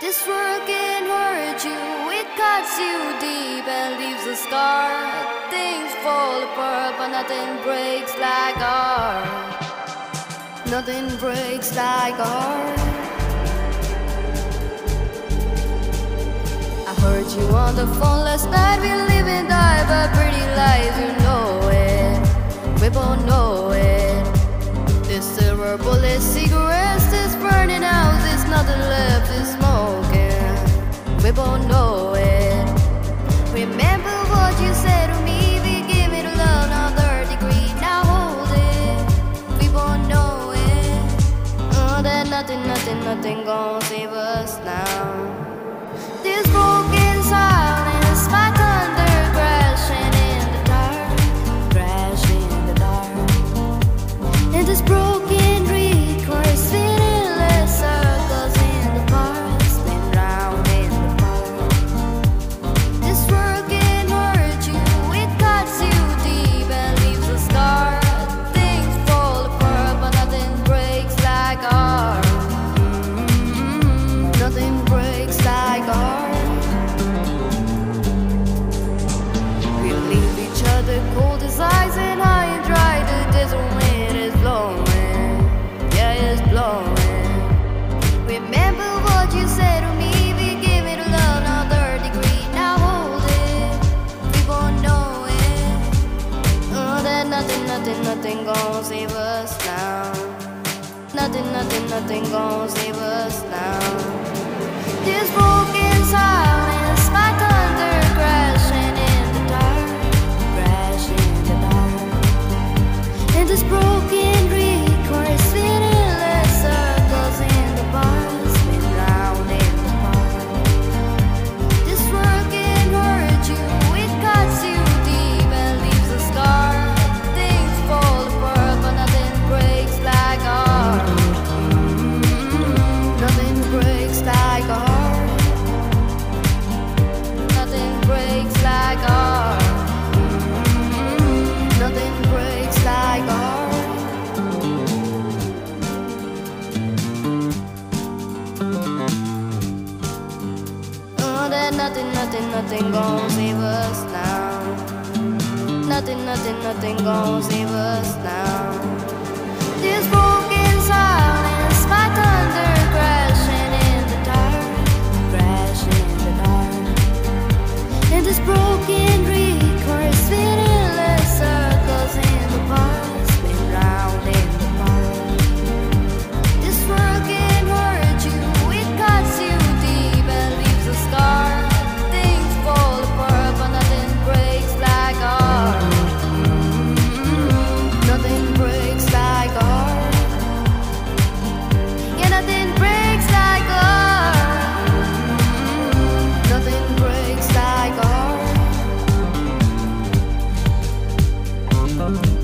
This world can hurt you, it cuts you deep and leaves a scar. Things fall apart, but nothing breaks like art. Nothing breaks like art. I heard you on the phone last night. We live and die by pretty lies, you know it. We both know it. This silver bullet cigarettes, this burning house, there's nothing left, is smoking. We both know it. Remember what you said to me, we give it a love, now third degree, now hold it. We both know it. Oh, that nothing gon' save us now. This broken silence, my thunder crashing in the dark, crashing in the dark. And this broken record, spinning endless circles in the park, spin round in the park. This world can hurt you, it cuts you deep and leaves a scar. Things fall apart, but nothing breaks like art. Nothing breaks like art. We leave each other cold as ice and high and dry. The desert wind is blowing, yeah, it's blowing. Remember what you said to me, we give it a love, now third degree, now hold it. We both know it. Oh, that nothing gon' save us now. Nothing gon' save us now. This broken silence, my thunder crashing in the dark, crashing in the dark. And this broken record, spinning endless circles in the bar, spin round in the park. This world can hurt you, it cuts you deep and leaves a scar. Things fall apart, but nothing breaks like art. Nothing breaks like art. Nothing breaks like art. Nothing breaks like art. Oh, that nothing gon' save us now. Nothing gon' save us now. This broken silence, my thunder crashing in the dark, crashing in the dark. And this broken record, spinning endless circles in the park, spin round in the park. This world can hurt you, it cuts you deep and leaves a scar. Things fall apart, but nothing breaks like art. Nothing breaks like art. Yeah, nothing breaks like art. Nothing breaks like art.